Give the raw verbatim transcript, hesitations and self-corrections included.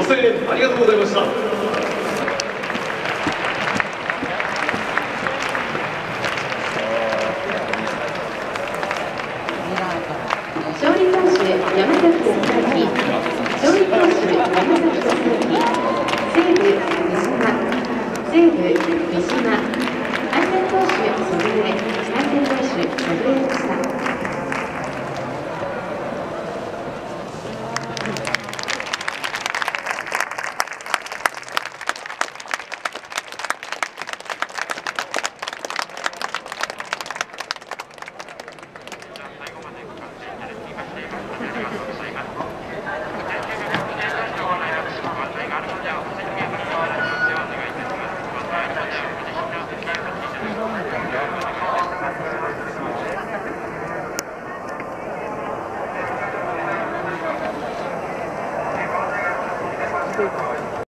ご声援ありがとうございました。 勝利投手山崎智之、勝利投手山崎智之、西武三島、西武三島、安全投手鈴江。